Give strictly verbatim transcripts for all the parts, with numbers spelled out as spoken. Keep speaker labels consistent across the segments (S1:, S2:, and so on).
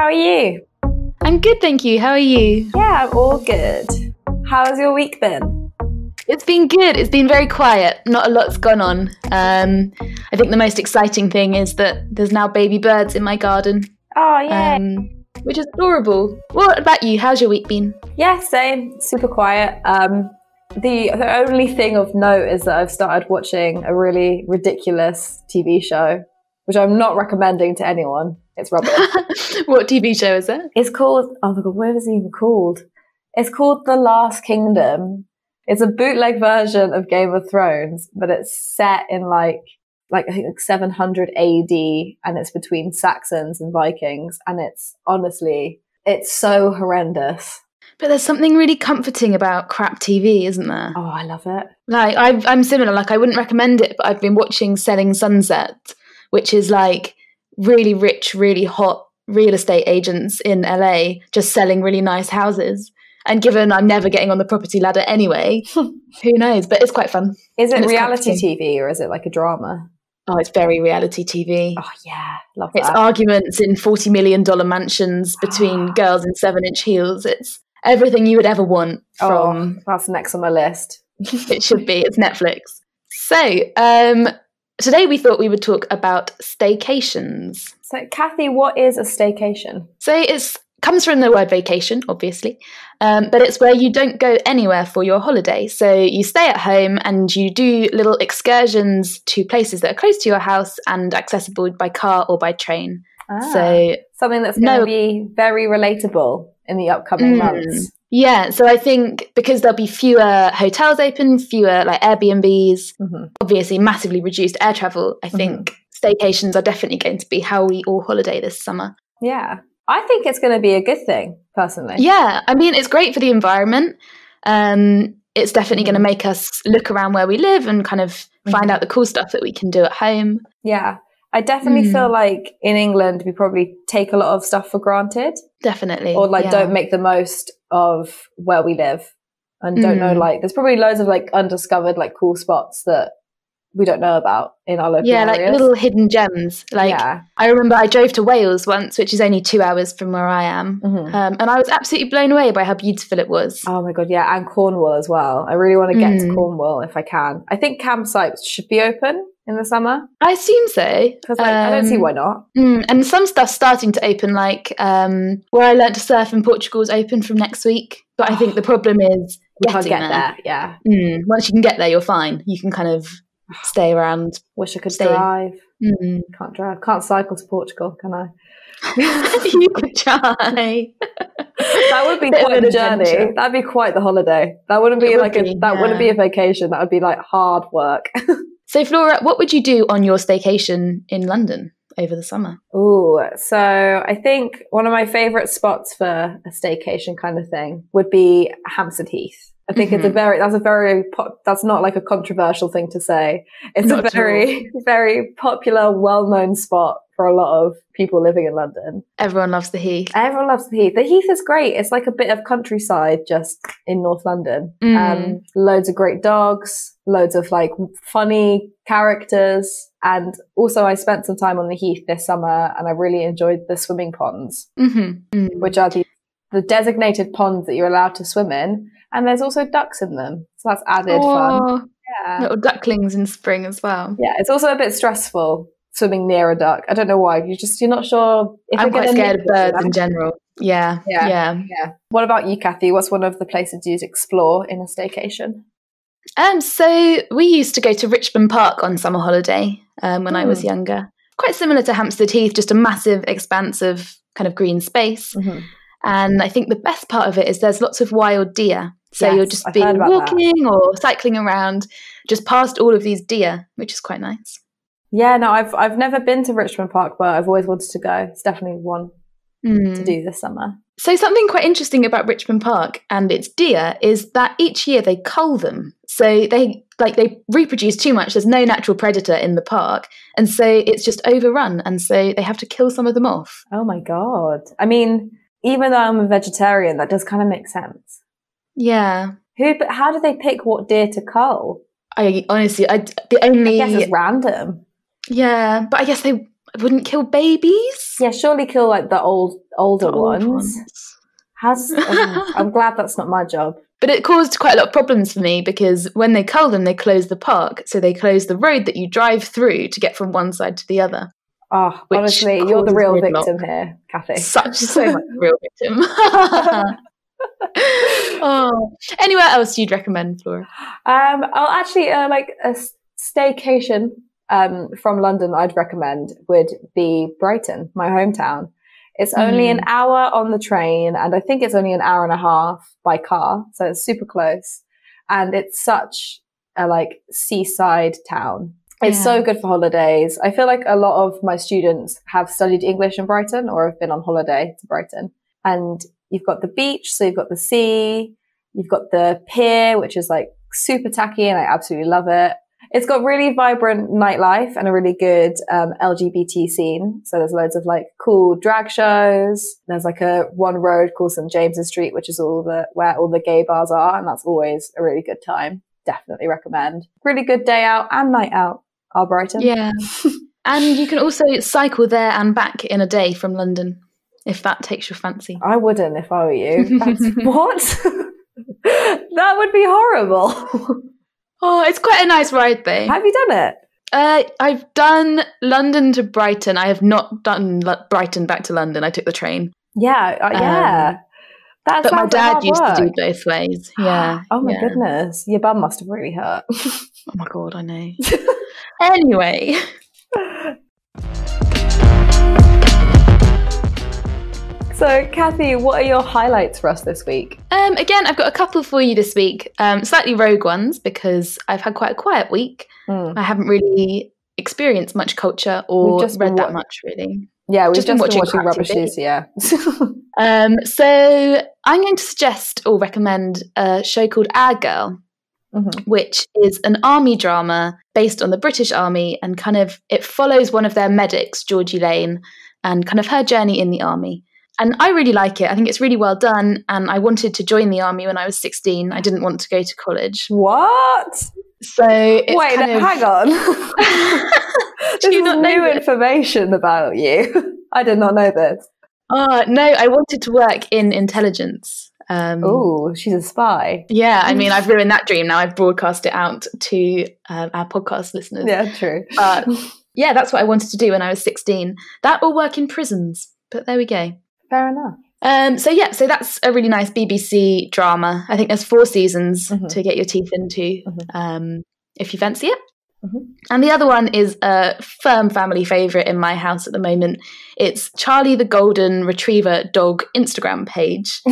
S1: are you?
S2: I'm good, thank you. How are you?
S1: Yeah, I'm all good. How has your week been?
S2: It's been good. It's been very quiet. Not a lot's gone on. Um, I think the most exciting thing is that there's now baby birds in my garden.
S1: Oh, yeah.
S2: Um, which is adorable. What about you? How's your week been?
S1: Yeah, same. Super quiet. Um, the, the only thing of note is that I've started watching a really ridiculous T V show, which I'm not recommending to anyone. It's rubbish.
S2: What T V show is it?
S1: It's called, oh my God, what is it even called? It's called The Last Kingdom. It's a bootleg version of Game of Thrones, but it's set in like, like I think like seven hundred A D, and it's between Saxons and Vikings. And it's honestly, it's so horrendous.
S2: But there's something really comforting about crap T V, isn't there?
S1: Oh, I love it.
S2: Like, I've, I'm similar. Like, I wouldn't recommend it, but I've been watching Selling Sunset, which is like really rich, really hot real estate agents in L A just selling really nice houses. And given I'm never getting on the property ladder anyway, who knows? But it's quite fun.
S1: Is it reality T V or is it like a drama?
S2: Oh, it's very reality T V.
S1: Oh, yeah. Love that.
S2: It's arguments in forty million dollars mansions between girls in seven-inch heels. It's everything you would ever want from...
S1: Oh, that's next on my list.
S2: It should be. It's Netflix. So, um, today we thought we would talk about staycations.
S1: So, Kathy, what is a staycation?
S2: So it's comes from the word vacation, obviously, um, but it's where you don't go anywhere for your holiday. So you stay at home and you do little excursions to places that are close to your house and accessible by car or by train.
S1: Ah,
S2: so
S1: something that's going to no, be very relatable in the upcoming mm, months.
S2: Yeah, so I think because there'll be fewer hotels open, fewer like Airbnbs, mm-hmm. obviously massively reduced air travel, I think mm-hmm. staycations are definitely going to be how we all holiday this summer.
S1: Yeah. I think it's going to be a good thing, personally.
S2: Yeah, I mean, it's great for the environment. Um, it's definitely mm-hmm. going to make us look around where we live and kind of mm-hmm. find out the cool stuff that we can do at home.
S1: Yeah, I definitely mm. feel like in England, we probably take a lot of stuff for granted.
S2: Definitely.
S1: Or like
S2: yeah.
S1: don't make the most of where we live and mm. don't know, like, there's probably loads of like undiscovered, like cool spots that we don't know about in our local
S2: yeah
S1: areas.
S2: Like little hidden gems. Like
S1: yeah.
S2: I remember I drove to Wales once, which is only two hours from where I am, mm-hmm. um, and I was absolutely blown away by how beautiful it was.
S1: Oh my God, yeah. And Cornwall as well. I really want to get mm. to Cornwall if I can. I think campsites should be open in the summer.
S2: I assume so,
S1: because like, um, I don't see why not.
S2: Mm, and some stuff's starting to open, like um, where I learnt to surf in Portugal is open from next week, but I think the problem is
S1: we can't get
S2: there.
S1: there. Yeah.
S2: Mm, once you can get there, you're fine. You can kind of stay around.
S1: Wish I could
S2: stay.
S1: drive.
S2: Mm.
S1: Can't drive. Can't cycle to Portugal, can I?
S2: You could try.
S1: That would be quite a journey. That'd be quite the holiday. That wouldn't be
S2: it
S1: like
S2: would
S1: a
S2: be,
S1: that
S2: yeah.
S1: wouldn't be a vacation. That would be like hard work.
S2: So Flora, what would you do on your staycation in London over the summer?
S1: Ooh, so I think one of my favourite spots for a staycation kind of thing would be Hampstead Heath. I think mm-hmm. it's a very, that's a very, that's not like a controversial thing to say. It's not a very, very popular, well-known spot for a lot of people living in London.
S2: Everyone loves the Heath.
S1: Everyone loves the Heath. The Heath is great. It's like a bit of countryside just in North London. Mm. Um, loads of great dogs, loads of like funny characters. And also I spent some time on the Heath this summer and I really enjoyed the swimming ponds,
S2: mm-hmm. mm.
S1: which are the, the designated ponds that you're allowed to swim in. And there's also ducks in them. So that's added
S2: oh,
S1: fun. Yeah.
S2: Little ducklings in spring as well.
S1: Yeah, it's also a bit stressful swimming near a duck. I don't know why. You just, you're not sure. If
S2: I'm quite scared of birds
S1: them.
S2: in general. Yeah,
S1: yeah.
S2: Yeah.
S1: Yeah. What about you, Kathy? What's one of the places you'd explore in a staycation?
S2: Um, so we used to go to Richmond Park on summer holiday um, when mm. I was younger. Quite similar to Hampstead Heath, just a massive expanse of kind of green space. Mm-hmm. And I think the best part of it is there's lots of wild deer. So yes, you'll just
S1: I've
S2: be walking
S1: that.
S2: or cycling around just past all of these deer, which is quite nice.
S1: Yeah, no, I've I've never been to Richmond Park, but I've always wanted to go. It's definitely one mm. to do this summer.
S2: So something quite interesting about Richmond Park and its deer is that each year they cull them. So they like they reproduce too much. There's no natural predator in the park. And so it's just overrun. And so they have to kill some of them off.
S1: Oh my God. I mean, even though I'm a vegetarian, that does kind of make sense.
S2: Yeah.
S1: Who? But how do they pick what deer to cull?
S2: I honestly, I the only
S1: I guess it's random.
S2: Yeah, but I guess they I wouldn't kill babies.
S1: Yeah, surely kill like the old older
S2: The old
S1: ones.
S2: ones.
S1: How's, um, I'm glad that's not my job.
S2: But it caused quite a lot of problems for me because when they cull them, they close the park. So they close the road that you drive through to get from one side to the other.
S1: Oh,
S2: Which
S1: honestly, you're the
S2: causes
S1: real
S2: gridlock.
S1: victim here, Kathy.
S2: Such so much real victim. Oh. Anywhere else you'd recommend, Flora?
S1: Um, I'll actually uh, like a s- staycation um, from London. I'd recommend would be Brighton, my hometown. It's only
S2: Mm.
S1: an hour on the train, and I think it's only an hour and a half by car, so it's super close. And it's such a like seaside town. It's
S2: Yeah.
S1: so good for holidays. I feel like a lot of my students have studied English in Brighton or have been on holiday to Brighton. And you've got the beach, so you've got the sea, you've got the pier, which is like super tacky and I absolutely love it. It's got really vibrant nightlife and a really good um, L G B T scene. So there's loads of like cool drag shows. There's like a one road called Saint James's Street, which is all the where all the gay bars are, and that's always a really good time. Definitely recommend. Really good day out and night out. Our Brighton.
S2: Yeah. And you can also cycle there and back in a day from London, if that takes your fancy.
S1: I wouldn't if I were you. That's what? That would be horrible.
S2: Oh, it's quite a nice ride though.
S1: Have you done it?
S2: Uh, I've done London to Brighton. I have not done L- Brighton back to London. I took the train.
S1: Yeah, uh, yeah.
S2: Um,
S1: That
S2: But my
S1: sounds like
S2: dad
S1: hard
S2: used to do
S1: work.
S2: both ways. Yeah.
S1: Oh my
S2: yeah.
S1: goodness, your bum must have really hurt.
S2: Oh my God, I know. Anyway.
S1: So, Kathy, what are your highlights for us this week?
S2: Um, again, I've got a couple for you this week. Um, slightly rogue ones because I've had quite a quiet week.
S1: Mm.
S2: I haven't really experienced much culture or
S1: We've just
S2: read
S1: been
S2: that
S1: wa-
S2: much, really.
S1: Yeah, we've
S2: Just
S1: just,
S2: been
S1: been
S2: watching
S1: watching
S2: crap
S1: Rubbish
S2: T V.
S1: News, yeah.
S2: Um, so I'm going to suggest or recommend a show called Our Girl,
S1: Mhm.
S2: which is an army drama based on the British Army, and kind of it follows one of their medics, Georgie Lane, and kind of her journey in the army. And I really like it. I think it's really well done. And I wanted to join the army when I was sixteen. I didn't want to go to college.
S1: What?
S2: So it's
S1: Wait,
S2: kind
S1: no,
S2: of...
S1: hang on.
S2: Do
S1: This
S2: you
S1: is
S2: not know
S1: new
S2: this?
S1: information about you. I did not know this.
S2: Oh, no, I wanted to work in intelligence. Um,
S1: Oh, she's a spy.
S2: Yeah, I mean, I've ruined that dream now. I've broadcast it out to um, our podcast listeners.
S1: Yeah, true.
S2: But yeah, that's what I wanted to do when I was sixteen. That or work in prisons. But there we go.
S1: Fair enough.
S2: Um, so yeah, so that's a really nice B B C drama. I think there's four seasons
S1: Mhm.
S2: to get your teeth into
S1: Mhm.
S2: um, if you fancy it.
S1: Mhm.
S2: And the other one is a firm family favourite in my house at the moment. It's Charlie the Golden Retriever dog Instagram page,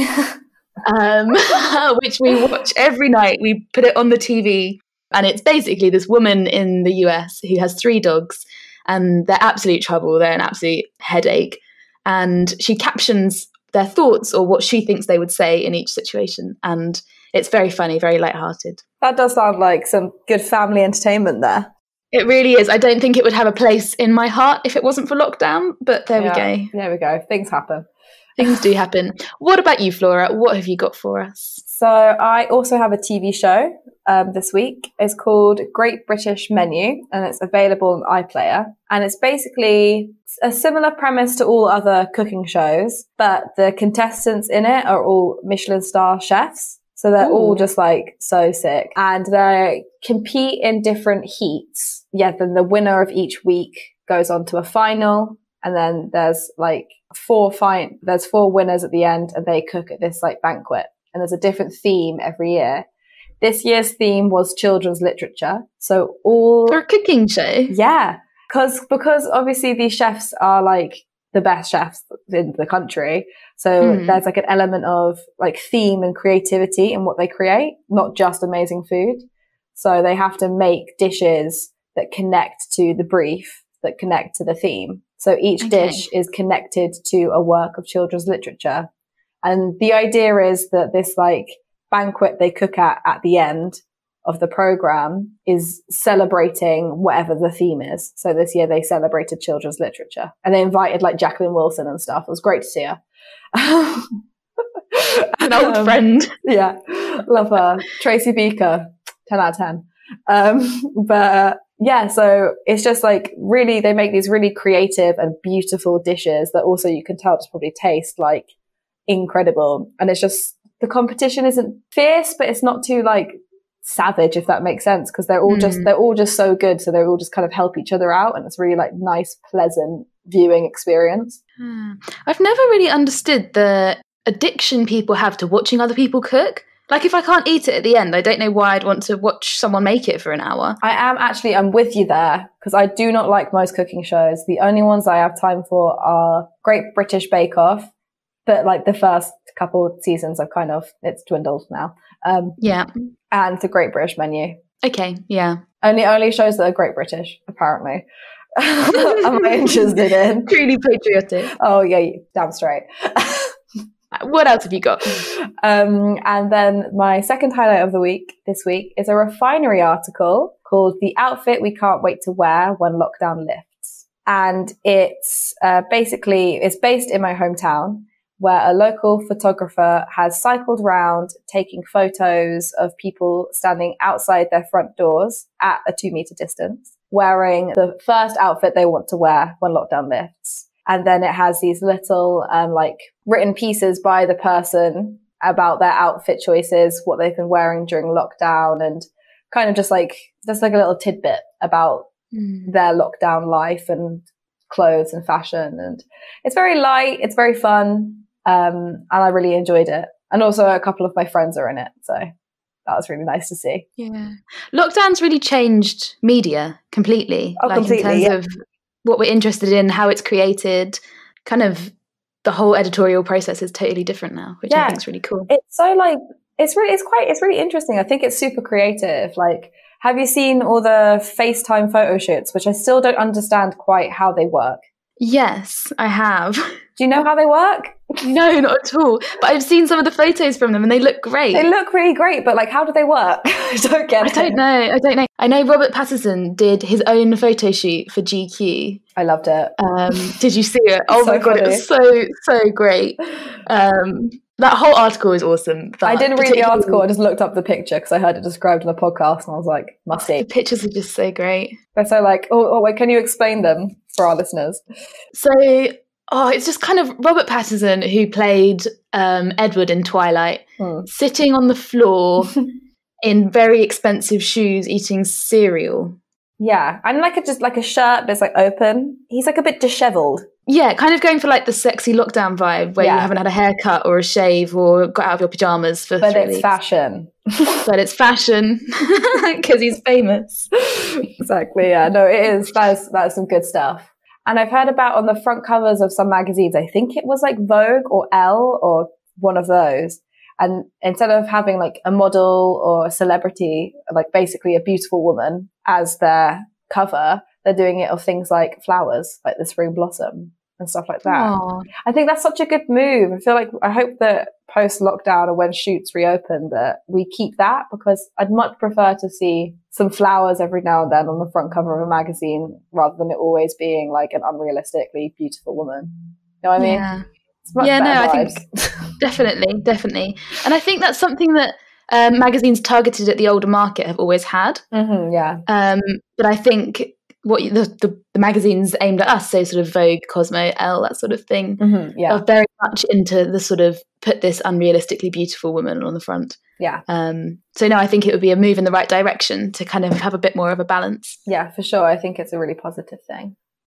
S2: um, which we watch every night. We put it on the T V, and it's basically this woman in the U S who has three dogs, and they're absolute trouble. They're an absolute headache. And she captions their thoughts or what she thinks they would say in each situation. And it's very funny, very lighthearted.
S1: That does sound like some good family entertainment there.
S2: It really is. I don't think it would have a place in my heart if it wasn't for lockdown, but there
S1: Yeah,
S2: we go.
S1: There we go. Things happen.
S2: Things do happen. What about you, Flora? What have you got for us?
S1: So I also have a T V show um, this week. It's called Great British Menu, and it's available on iPlayer. And it's basically a similar premise to all other cooking shows, but the contestants in it are all Michelin star chefs. So they're
S2: Ooh.
S1: all just like so sick, and they compete in different heats. Yeah, then the winner of each week goes on to a final, and then there's like four fine. There's four winners at the end, and they cook at this like banquet. And there's a different theme every year. This year's theme was children's literature. So all
S2: For a cooking show?
S1: yeah, because because obviously these chefs are like the best chefs in the country. So
S2: Mm.
S1: there's like an element of like theme and creativity in what they create, not just amazing food. So they have to make dishes that connect to the brief, that connect to the theme. So each
S2: Okay.
S1: dish is connected to a work of children's literature. And the idea is that this like banquet they cook at at the end of the program is celebrating whatever the theme is. So this year they celebrated children's literature, and they invited like Jacqueline Wilson and stuff. It was great to see her.
S2: An old
S1: Um,
S2: friend.
S1: Yeah, love her. Tracy Beaker, ten out of ten. Um, but yeah, so it's just like really, they make these really creative and beautiful dishes that also you can tell just probably taste like incredible. And it's just, the competition isn't fierce, but it's not too like savage, if that makes sense, because they're all mm. just, they're all just so good. So they all just kind of help each other out. And it's really like nice, pleasant viewing experience.
S2: Hmm. I've never really understood the addiction people have to watching other people cook. Like if I can't eat it at the end, I don't know why I'd want to watch someone make it for an hour.
S1: I am actually, I'm with you there, because I do not like most cooking shows. The only ones I have time for are Great British Bake Off, but like the first couple of seasons I've kind of, it's dwindled now. Um,
S2: yeah.
S1: And the Great British Menu.
S2: Okay, yeah.
S1: Only, only shows that are Great British, apparently. Am I interested in?
S2: Truly patriotic.
S1: Oh yeah, damn straight.
S2: What else have you got?
S1: Um, and then my second highlight of the week this week is a Refinery article called "The Outfit We Can't Wait to Wear When Lockdown Lifts." And it's uh, basically, it's based in my hometown, where a local photographer has cycled around taking photos of people standing outside their front doors at a two meter distance, wearing the first outfit they want to wear when lockdown lifts. And then it has these little um, like written pieces by the person about their outfit choices, what they've been wearing during lockdown, and kind of just like, just like a little tidbit about mm. their lockdown life and clothes and fashion. And it's very light. It's very fun. Um, and I really enjoyed it. And also a couple of my friends are in it. So that was really nice to see.
S2: Yeah. Lockdown's really changed media completely.
S1: Oh,
S2: like
S1: completely,
S2: in terms
S1: yeah.
S2: of what we're interested in, how it's created, kind of the whole editorial process is totally different now, which yeah. I think is really cool.
S1: It's so like, it's really, it's quite, it's really interesting. I think it's super creative. Like, have you seen all the FaceTime photo shoots, which I still don't understand quite how they work?
S2: Yes, I have.
S1: Do you know how they work?
S2: No, not at all. But I've seen some of the photos from them and they look great.
S1: They look really great, but like, how do they work? I don't get
S2: I
S1: it.
S2: I don't know. I don't know. I know Robert Pattinson did his own photo shoot for G Q.
S1: I loved it.
S2: Um, did you see it? Oh
S1: so
S2: my God,
S1: funny.
S2: it was so, so great. Um, that whole article is awesome.
S1: I didn't read the article. I just looked up the picture because I heard it described in the podcast and I was like, must see.
S2: The pictures are just so great.
S1: They're so like, oh, oh wait, can you explain them for our listeners?
S2: So, oh, it's just kind of Robert Pattinson, who played um, Edward in Twilight, hmm. sitting on the floor in very expensive shoes, eating cereal.
S1: Yeah, and like a, just like a shirt that's like open. He's like a bit disheveled.
S2: Yeah, kind of going for like the sexy lockdown vibe where yeah. you haven't had a haircut or a shave or got out of your pajamas for
S1: but
S2: three
S1: it's
S2: weeks.
S1: fashion.
S2: But it's fashion because he's famous.
S1: Exactly. Yeah. No, it is. That's that's some good stuff. And I've heard about on the front covers of some magazines. I think it was like Vogue or Elle or one of those. And instead of having like a model or a celebrity, like basically a beautiful woman as their cover, they're doing it of things like flowers, like the spring blossom and stuff like that. Aww. I think that's such a good move. I feel like, I hope that post lockdown or when shoots reopen that we keep that, because I'd much prefer to see some flowers every now and then on the front cover of a magazine rather than it always being like an unrealistically beautiful woman. You know what I mean?
S2: Yeah. Yeah, no, vibes. I think definitely, definitely. And I think that's something that um, magazines targeted at the older market have always had.
S1: Mm-hmm, yeah.
S2: Um, but I think what the, the, the magazines aimed at us, so sort of Vogue, Cosmo, Elle, that sort of thing,
S1: mm-hmm, yeah.
S2: are very much into the sort of put this unrealistically beautiful woman on the front.
S1: Yeah.
S2: Um, so no, I think it would be a move in the right direction to kind of have a bit more of a balance.
S1: Yeah, for sure. I think it's a really positive thing.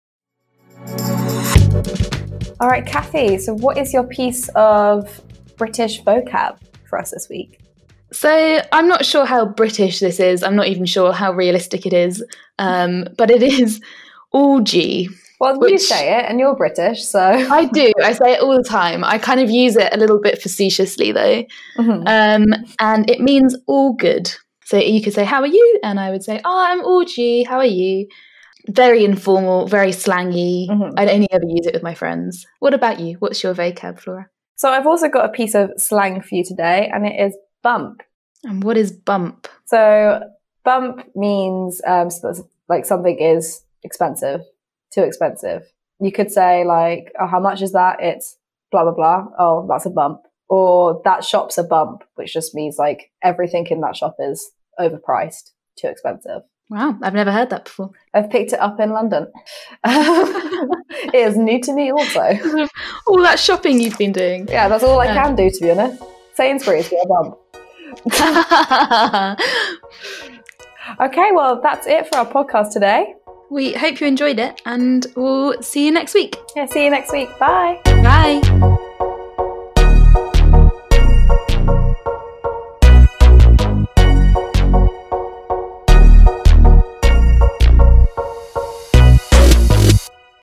S1: All right, Kathy, so what is your piece of British vocab for us this week?
S2: So I'm not sure how British this is. I'm not even sure how realistic it is. Um, but it is orgy.
S1: Well, which, you say it and you're British, so...
S2: I do. I say it all the time. I kind of use it a little bit facetiously, though. Mm-hmm. Um, and it means all good. So you could say, how are you? And I would say, oh, I'm orgy. How are you? Very informal, very slangy. Mm-hmm. I'd only ever use it with my friends. What about you? What's your vocab, Flora?
S1: So I've also got a piece of slang for you today, and it is bump.
S2: And what is bump?
S1: So bump means um, like something is expensive, too expensive. You could say like, oh, how much is that? It's blah, blah, blah. Oh, that's a bump. Or that shop's a bump, which just means like everything in that shop is overpriced. too expensive.
S2: Wow, I've never heard that before.
S1: I've picked it up in London. It is new to me also.
S2: All that shopping you've been doing.
S1: Yeah, that's all I
S2: Um,
S1: can do, to be honest. Sainsbury's, get a bump. Okay, well, that's it for our podcast today.
S2: We hope you enjoyed it, and we'll see you next week.
S1: Yeah, see you next week. Bye.
S2: Bye.